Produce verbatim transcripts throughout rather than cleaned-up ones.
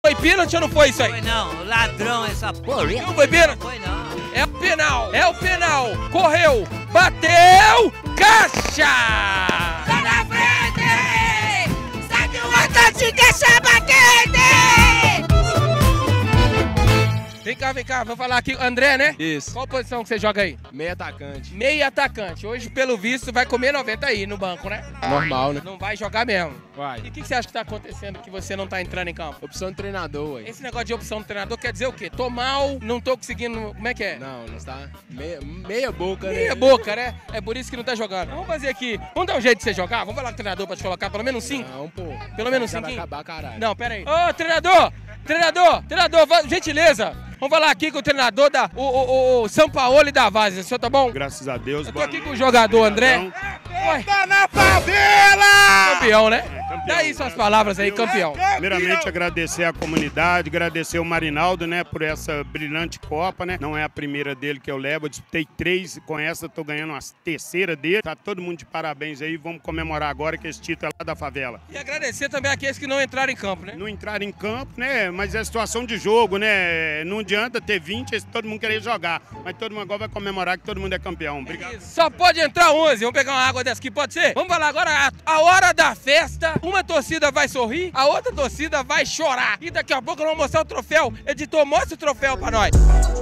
Foi pênalti ou não foi isso aí? Foi não, ladrão essa porra. Não foi pênalti? Foi não. É o penal, é o penal. Correu, bateu, caixa! Tá na frente! Sabe o outro te deixa batendo! Vem cá, vem cá, vou falar aqui, André, né? Isso. Qual posição que você joga aí? Meio atacante. Meio atacante. Hoje, pelo visto, vai comer noventa aí no banco, né? Normal, né? Não vai jogar mesmo. Vai. E o que, que você acha que tá acontecendo que você não tá entrando em campo? Opção de treinador, ué. Esse negócio de opção do treinador quer dizer o quê? Tô mal, não tô conseguindo... Como é que é? Não, não está. Meia, meia boca, né? Meia boca, né? É por isso que não tá jogando. Vamos fazer aqui. Vamos dar um jeito de você jogar? Vamos falar com o treinador pra te colocar pelo menos cinco? Não, pô. Pelo menos Já vai cinco? acabar, caralho. Não, pera aí. Ô, treinador! Treinador! Treinador, va- gentileza! Vamos falar aqui com o treinador da... O, o, o São Paulo e da Vaz. O senhor tá bom? Graças a Deus. Eu tô aqui com o jogador André. Ué, Tá na favela! campeão, né? campeão. Dá aí suas palavras aí, campeão. Primeiramente, agradecer a comunidade, agradecer o Marinaldo, né, por essa brilhante Copa, né? Não é a primeira dele que eu levo, eu disputei três, com essa tô ganhando uma terceira dele. Tá todo mundo de parabéns aí, vamos comemorar agora que esse título é lá da favela. E agradecer também aqueles que não entraram em campo, né? Não entrar em campo, né, mas é situação de jogo, né? Não adianta ter vinte e todo mundo querer jogar, mas todo mundo agora vai comemorar que todo mundo é campeão. Obrigado. Só pode entrar onze. Vamos pegar uma água dessa aqui, pode ser? Vamos falar agora a, a hora da festa. Uma torcida vai sorrir, a outra torcida vai chorar. E daqui a pouco nós vamos mostrar o troféu. Editor, mostra o troféu pra nós.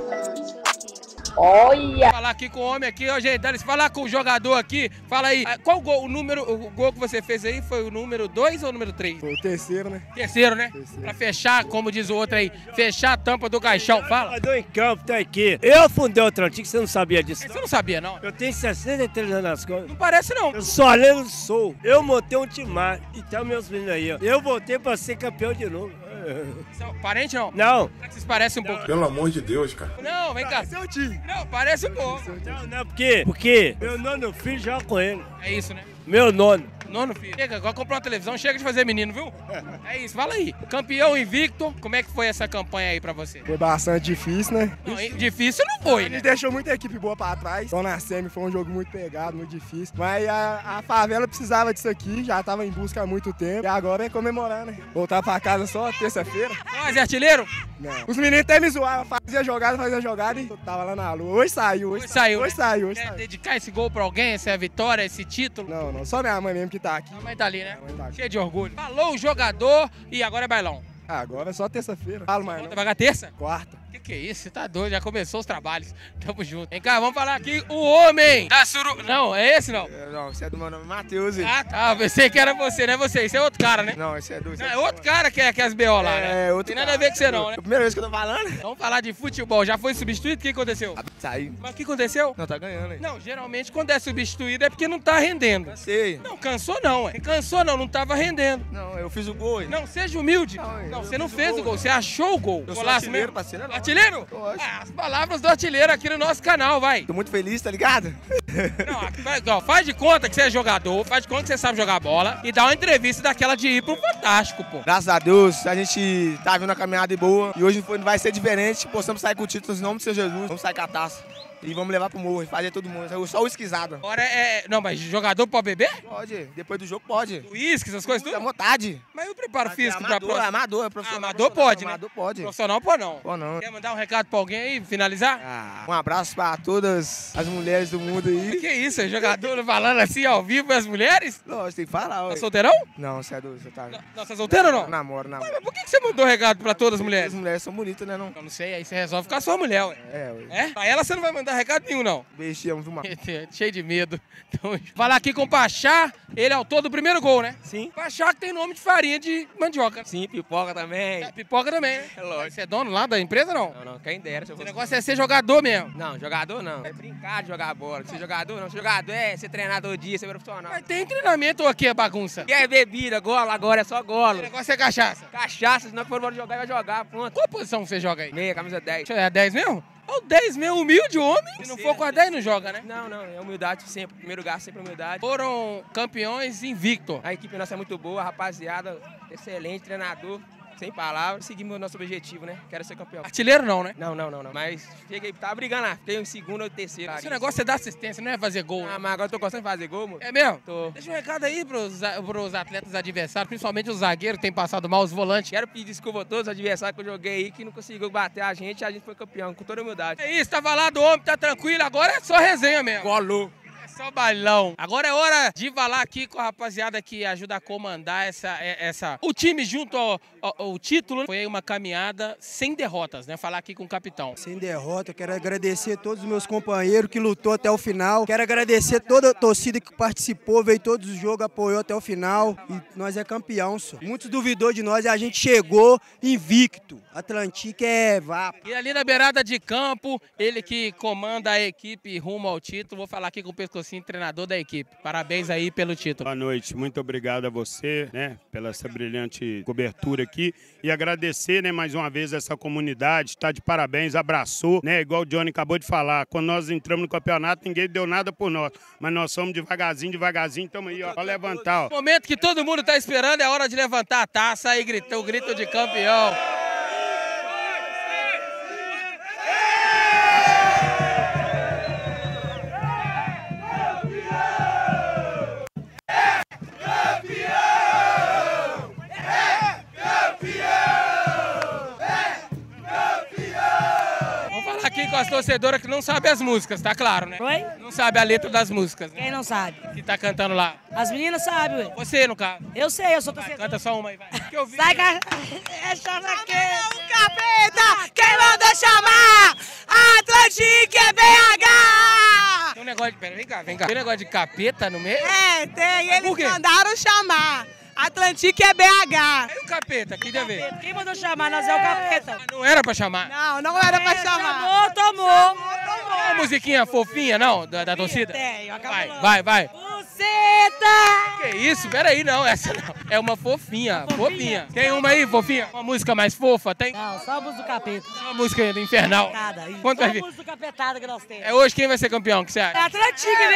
Olha! Falar aqui com o homem aqui, ó, gente, dá licença. Falar com o jogador aqui. Fala aí, ah, qual gol, o número, o gol que você fez aí foi o número dois ou o número três? Foi o terceiro, né? Terceiro, né? Terceiro. Pra fechar, como diz o outro aí, fechar a tampa do caixão. Fala. Jogador em campo, tá aqui. Eu fundei o Atlantique, você não sabia disso. Você não sabia, não? Eu tenho sessenta e três anos nas costas. Não parece, não. Eu sou além sou. Eu montei um timar. E tá meus meninos aí, ó. Eu voltei pra ser campeão de novo. São parente, não? Não. Será que vocês parecem um pouco? Pelo amor de Deus, cara. Não, vem cá. Seu time. Não, parece um pouco. Não, não, porque, porque meu nono filho joga com ele. É isso, né? Meu nono. Nono filho. Chega, agora comprou uma televisão, chega de fazer menino, viu? É isso, fala aí. Campeão invicto, como é que foi essa campanha aí pra você? Foi bastante difícil, né? Não, difícil não foi, A né? gente deixou muita equipe boa pra trás. Só na semi foi um jogo muito pegado, muito difícil. Mas a, a favela precisava disso aqui, já tava em busca há muito tempo. E agora é comemorar, né? Voltar pra casa só terça-feira. Nós, é artilheiro? Não. Os meninos até me zoavam, fazia jogada, fazia jogada e tava lá na lua. Hoje saiu, hoje, Hoje saiu, Hoje né? saiu, hoje Quer saiu. dedicar esse gol pra alguém, essa vitória, esse título? Não, não, só minha mãe mesmo que tá aqui. A mãe tá ali, né? A mãe tá aqui. Cheio de orgulho. Falou o jogador e agora é bailão. Ah, agora é só terça-feira. Falo mais Conta, não. vai ganhar terça? Quarta. Que que é isso? Você tá doido? Já começou os trabalhos. Tamo junto. Vem cá, vamos falar aqui o homem da suru... Não, é esse não? Não, esse é do meu nome, Matheus. Ah, tá. Pensei que era você, não é você. Esse é outro cara, né? Não, esse é do... Não, é outro cara que é, que é as B O lá, né? É, outro Tem nada cara. a ver com você não, né? É a primeira vez que eu tô falando. Vamos falar de futebol. Já foi substituído? O que aconteceu? Saiu. Mas o que aconteceu? Não, tá ganhando aí. Não, geralmente quando é substituído é porque não tá rendendo. Sei. Não, cansou não, é. Cansou não, não tava rendendo. Não, eu fiz o gol. Não, seja humilde. Não, Não, eu você não fiz o fez gol, o gol, né? você achou o gol. Eu sou Golaço artilheiro, mesmo? parceiro, não. Artilheiro? Lógico. Ah, as palavras do artilheiro aqui no nosso canal, vai. Tô muito feliz, tá ligado? Não, aqui vai- ó, faz de conta que você é jogador, faz de conta que você sabe jogar bola e dá uma entrevista daquela de ir pro Fantástico, pô. Graças a Deus, a gente tá vindo uma caminhada boa e hoje foi- vai ser diferente. Possamos sair com o título em nome do Senhor Jesus. Vamos sair com a taça. E vamos levar pro morro, fazer todo mundo. Só o esquisado. Agora é. Não, mas jogador pode beber? Pode, depois do jogo pode. Uísque, essas coisas Fica à tudo? vontade. Mas e o preparo físico pra amador, próxima? amador, é profissional. Ah, amador pode, né? Amador pode. Profissional pode não. Pode não. Quer mandar um recado pra alguém aí, finalizar? Ah, um abraço pra todas as mulheres do mundo aí. Que isso, é jogador falando assim ao vivo as mulheres? Lógico, tem que falar. Tá Ué. solteirão? Não, você é doido, você tá... Não, não, você é solteiro ou não? Namoro, namoro. Mas por que que você mandou recado pra todas as mulheres? As mulheres são bonitas, né, não? Eu não sei, aí você resolve ficar sua mulher, ué. É, ué. É? Pra ela você não vai mandar recado nenhum, não. Beijo, te amo, viu, mano? Cheio de medo. Então, falar aqui com o Pachá, ele é autor do primeiro gol, né? Sim. Pachá que tem nome de farinha de mandioca. Sim, pipoca também. É, pipoca também, né? É lógico. Você é dono lá da empresa, não? Não, não, quem dera. Se eu Esse fosse... negócio é ser jogador mesmo. Não, jogador não. É brincar de jogar bola. Ser jogador não. Ser jogador é ser treinador dia, ser profissional. Mas tem treinamento ou aqui é bagunça? Quer bebida, gola, agora é só O gola. negócio é cachaça. Cachaça, se não for embora jogar, vai jogar, pronto. Qual posição você joga aí? Meia, camisa dez. É dez mesmo? É o dez mesmo, humilde homem. Se não for com a dez, não joga, né? Não, não, é humildade sempre. Primeiro lugar, sempre humildade. Foram campeões invicto. A equipe nossa é muito boa, rapaziada, excelente, treinador. sem palavras, seguimos o nosso objetivo, né? Quero ser campeão. Artilheiro não, né? Não, não, não, não. Mas cheguei, tava brigando lá, fiquei em segundo ou terceiro. Esse negócio é dar assistência, não é fazer gol. Ah, mas agora eu tô gostando de fazer gol, mano. É mesmo? Tô. Deixa um recado aí pros, pros atletas adversários, principalmente os zagueiros que têm passado mal, os volantes. Quero pedir desculpa a todos os adversários que eu joguei aí, que não conseguiu bater a gente, a gente foi campeão, com toda humildade. É isso, tava lá do homem, tá tranquilo, agora é só resenha mesmo. Golou. Só bailão. Agora é hora de falar aqui com a rapaziada que ajuda a comandar essa, essa... o time junto ao, ao, ao título. Foi uma caminhada sem derrotas, né? Falar aqui com o capitão. Sem derrota, quero agradecer a todos os meus companheiros que lutou até o final. Quero agradecer toda a torcida que participou, veio todos os jogos, apoiou até o final. E nós é campeão, só. Muitos duvidou de nós e a gente chegou invicto. Atlantique é vapo. E ali na beirada de campo, ele que comanda a equipe rumo ao título. Vou falar aqui com o Pescocinho, treinador da equipe. Parabéns aí pelo título. Boa noite, muito obrigado a você, né, pela essa brilhante cobertura aqui. E agradecer, né, mais uma vez essa comunidade, está de parabéns, abraçou, né, igual o Johnny acabou de falar. Quando nós entramos no campeonato, ninguém deu nada por nós. Mas nós somos devagarzinho, devagarzinho, estamos aí, ó, para levantar, ó. O momento que todo mundo está esperando é a hora de levantar a taça e gritar o grito de campeão. Aqui com as torcedoras que não sabem as músicas, tá claro, né? Oi? Não sabe a letra das músicas, né? Quem não sabe? Que tá cantando lá. As meninas sabem, ué. Você, no caso. Eu sei, eu sou Vai, torcedora. canta só uma aí, vai. Que eu vi. Sai, cara. É chamaqueta. O capeta, quem mandou chamar? Atlantique é B H! Tem um negócio de... Pera, vem cá, vem cá. Tem um negócio de capeta no meio? É, tem. Mas por quê? Eles mandaram chamar. Atlantique é B H. Aí o capeta, que deve ver. Quem mandou chamar? Nós é o capeta. Não era pra chamar. Não, não era pra chamar. Tomou, tomou. Tem uma musiquinha fofinha, não? Da, da torcida? Tem, acabou. Vai, vai, vai. Buceta! Que isso? Pera aí, não. Essa não. É uma fofinha, Uma fofinha. fofinha? Tem uma aí, fofinha? Uma música mais fofa, tem? Não, só a música do capeta. Uma música do infernal. Nada. Isso. Quanto Só vai a vir? música do capetada que nós temos. É hoje quem vai ser campeão, o que você É acha? Atlantique B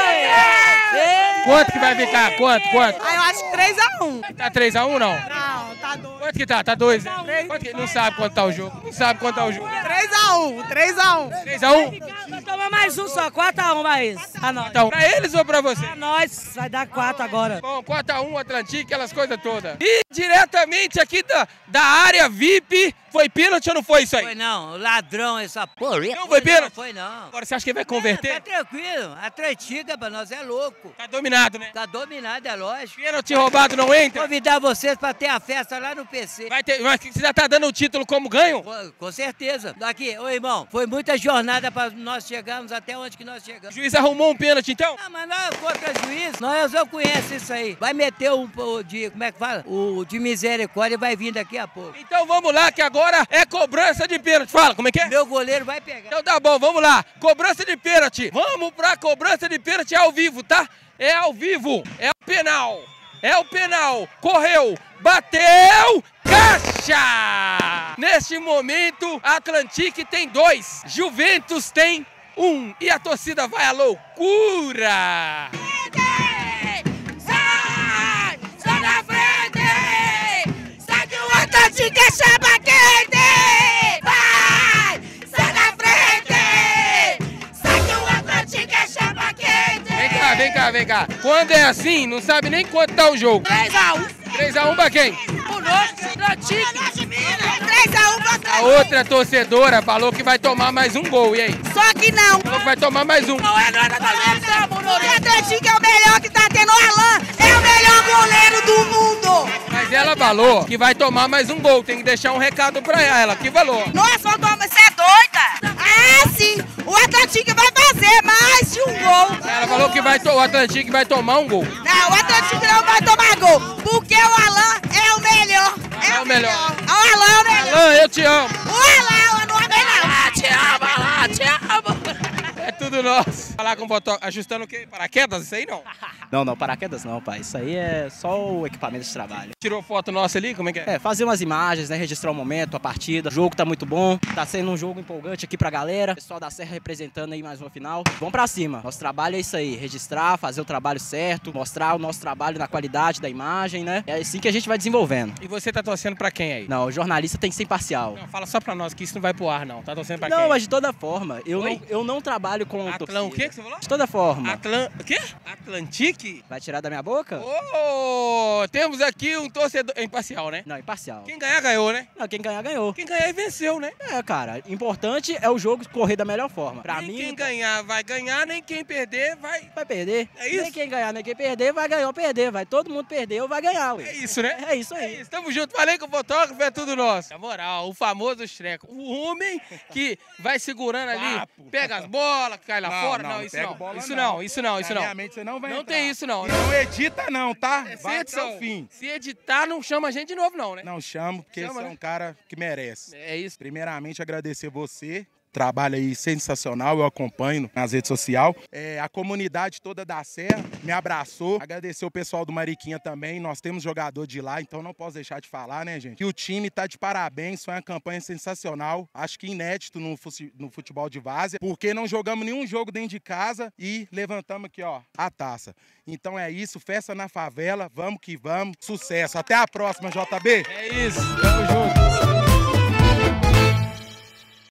H. Quanto que vai ficar? Quanto? Quanto? Ah, eu acho que três a um. Tá três a um, não? Não, tá dois. Quanto que tá? Tá dois? Quanto que... Não sabe quanto tá o jogo. Não sabe quanto tá o jogo. três a um, três a um. três a um? Vai tomar mais um só, quatro a um, mais. A nós. Então, pra eles ou pra você? A nós, vai dar quatro agora. Bom, quatro a um, Atlantique, aquelas coisas todas. E diretamente aqui da, da área V I P, foi pênalti ou não foi isso aí? Foi não, ladrão essa porra. Não foi pênalti? Foi não. Agora você acha que ele vai Tá converter? tranquilo, Atlantique pra nós é louco. Tá dominado, né? Tá dominado, é lógico. Pênalti roubado não entra? Convidar vocês pra ter a festa lá no P C. Vai ter, mas você já tá dando o título como ganho? Com, com certeza. Aqui, ô irmão, foi muita jornada pra nós chegarmos até onde que nós O chegamos. juiz arrumou um pênalti então? Ah, mas nós contra juiz, nós eu conheço isso aí. Vai meter um o de, como é que fala? O de misericórdia vai vir daqui a pouco. Então vamos lá, que agora é cobrança de pênalti. Fala, como é que é? Meu goleiro vai pegar. Então tá bom, vamos lá. Cobrança de pênalti. Vamos pra cobrança de pênalti ao vivo, tá? É ao vivo. É o penal. É o penal. Correu. Bateu. Caixa! Neste momento, Atlantique tem dois. Juventus tem um. E a torcida vai à loucura. Sai! Sai da frente! Sai que o Atlantique é chapa quente! Vai! Sai da frente! Sai que o Atlantique é chapa quente! Vem cá, vem cá, vem cá. Quando é assim, não sabe nem quanto tá o jogo. três a um! três a um pra quem? O nosso Atlantique! três a um pra A outra torcedora falou que vai tomar mais um gol. E aí? Só que não! Falou que vai tomar mais um. Não é nós, nós estamos no Atlantique é o melhor que tá tendo o Alan! É o melhor goleiro do mundo! Mas ela falou que vai tomar mais um gol. Tem que deixar um recado pra ela. Que falou? Nossa, você é doida? Ah, sim! O Atlantique vai fazer mais de um gol! Ela falou que vai to... o Atlantique vai tomar um gol. Não, o Atlantique não vai tomar gol, porque o Alan é o melhor! É o melhor. O Alan é o melhor! Alan, eu te amo. O Alan não é melhor! Ah, te amo, Alan, te amo! É tudo nosso. Falar com o Botox, ajustando o quê? Paraquedas? Isso aí não? Não, não, paraquedas não, pai. Isso aí é só o equipamento de trabalho. Tirou foto nossa ali? Como é que é? É, fazer umas imagens, né? Registrar o momento, a partida. O jogo tá muito bom. Tá sendo um jogo empolgante aqui pra galera. O pessoal da Serra representando aí mais uma final. Vamos pra cima. Nosso trabalho é isso aí. Registrar, fazer o trabalho certo, mostrar o nosso trabalho na qualidade da imagem, né? É assim que a gente vai desenvolvendo. E você tá torcendo pra quem aí? Não, o jornalista tem que ser imparcial. Não, fala só pra nós que isso não vai pro ar, não. Tá torcendo pra Não, quem? mas de toda forma, eu, Oi? não, eu não trabalho com Atlan, o que que você falou? De toda forma. Atlan... O quê? Atlantique? Vai tirar da minha boca? Oh, temos aqui um torcedor... É imparcial, né? Não, imparcial. Quem ganhar, ganhou, né? Não, quem ganhar, ganhou. Quem ganhar, venceu, né? É, cara, importante é o jogo correr da melhor forma. Pra nem mim, quem ganhar vai ganhar, nem quem perder vai... vai perder. É isso? Nem quem ganhar, nem quem perder, vai ganhar ou perder. Vai todo mundo perder ou vai ganhar, ué. É isso, né? É isso aí. É isso. Tamo junto. Falei com o fotógrafo, é tudo nosso. Na moral, o famoso Estreco. O homem que vai segurando ali, pega as bolas, cai lá Não, fora. não, Não, isso pega não. bola Isso não. não, isso não, isso não. Na minha mente você não vai Não entrar. tem isso não. E não edita não, tá? É sem Vai até edição. o fim. Se editar, não chama a gente de novo não, né? Não chamo, porque Chama, você é né? um cara que merece. É isso. Primeiramente, agradecer você. Trabalho aí sensacional, eu acompanho nas redes sociais. É, a comunidade toda da Serra me abraçou. Agradecer o pessoal do Mariquinha também. Nós temos jogador de lá, então não posso deixar de falar, né, gente? E o time tá de parabéns, foi uma campanha sensacional. Acho que inédito no, no futebol de várzea, porque não jogamos nenhum jogo dentro de casa e levantamos aqui, ó, a taça. Então é isso, festa na favela, vamos que vamos. Sucesso. Até a próxima, J B. É isso, tamo junto.